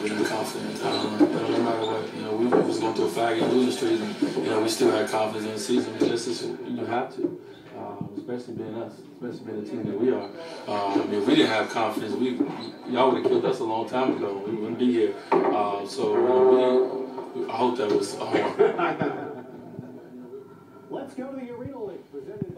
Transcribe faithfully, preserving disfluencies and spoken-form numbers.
feeling confident. Um, you know, no matter what, you know, we, we was going through a faggot losing streak, and you know, we still had confidence in the season. It's just it's, you have to, um, especially being us, especially being the team that we are. Um, I mean, if we didn't have confidence, we y'all would have killed us a long time ago. We wouldn't be here. Uh, so you know, we, I hope that was hard. Let's go to the Arena League. Presented